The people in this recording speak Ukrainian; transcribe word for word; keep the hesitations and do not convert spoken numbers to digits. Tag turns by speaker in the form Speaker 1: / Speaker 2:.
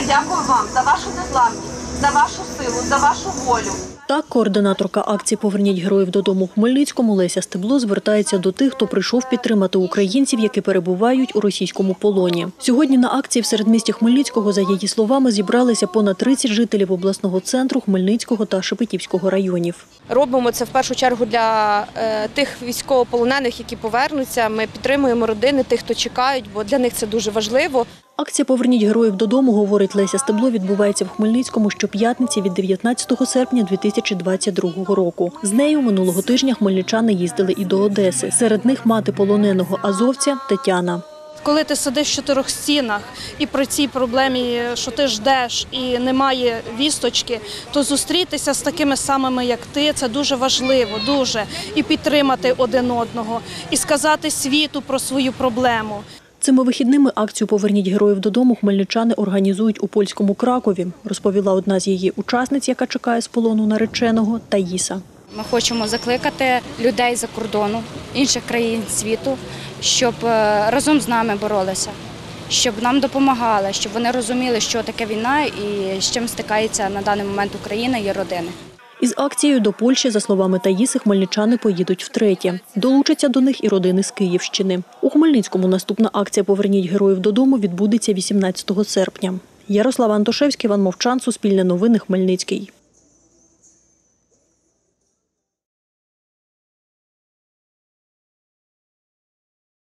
Speaker 1: Дякую вам за вашу незламність, за вашу силу, за вашу волю.
Speaker 2: Так, координаторка акції «Поверніть героїв додому» у Хмельницькому Леся Стебло звертається до тих, хто прийшов підтримати українців, які перебувають у російському полоні. Сьогодні на акції в середмісті Хмельницького, за її словами, зібралися понад тридцять жителів обласного центру Хмельницького та Шепетівського районів.
Speaker 3: Робимо це в першу чергу для е, тих військовополонених, які повернуться. Ми підтримуємо родини тих, хто чекають, бо для них це дуже важливо.
Speaker 2: Акція «Поверніть героїв додому», говорить Леся Стебло, відбувається в Хмельницькому щоп'ятниці від дев'ятнадцятого серпня дві тисячі двадцять другого року. З нею минулого тижня хмельничани їздили і до Одеси. Серед них мати полоненого азовця Тетяна.
Speaker 4: Коли ти сидиш в чотирьох стінах і при цій проблемі, що ти ждеш і немає вісточки, то зустрітися з такими самими, як ти, це дуже важливо, дуже. І підтримати один одного, і сказати світу про свою проблему.
Speaker 2: Цими вихідними акцію «Поверніть героїв додому» хмельничани організують у польському Кракові, розповіла одна з її учасниць, яка чекає з полону нареченого, Таїса.
Speaker 5: Ми хочемо закликати людей за кордону, інших країн світу, щоб разом з нами боролися, щоб нам допомагали, щоб вони розуміли, що таке війна і з чим стикається на даний момент Україна і родини.
Speaker 2: Із акцією до Польщі, за словами Таїси, хмельничани поїдуть втретє. Долучаться до них і родини з Київщини. У Хмельницькому наступна акція «Поверніть героїв додому» відбудеться вісімнадцятого серпня. Ярослава Антошевська, Іван Мовчан, Суспільне новини, Хмельницький.